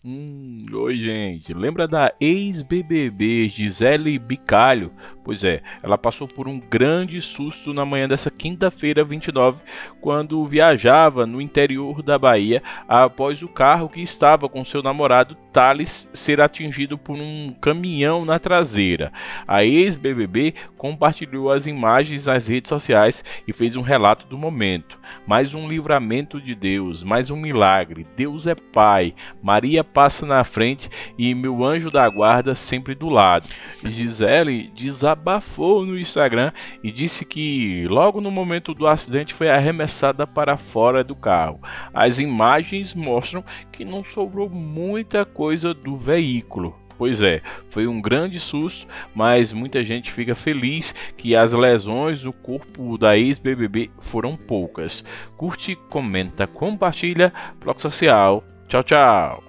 Oi, gente. Lembra da ex-BBB Gisele Bicalho? Pois é, ela passou por um grande susto na manhã dessa quinta-feira, 29, quando viajava no interior da Bahia após o carro que estava com seu namorado Thales ser atingido por um caminhão na traseira. A ex-BBB compartilhou as imagens nas redes sociais e fez um relato do momento. Mais um livramento de Deus, mais um milagre. Deus é Pai. Maria passa na frente e meu anjo da guarda sempre do lado. Gisele desabafou no Instagram e disse que logo no momento do acidente foi arremessada para fora do carro. As imagens mostram que não sobrou muita coisa do veículo. Pois é, foi um grande susto, mas muita gente fica feliz que as lesões no corpo da ex-BBB foram poucas. Curte, comenta, compartilha, Bloco Social. Tchau, tchau.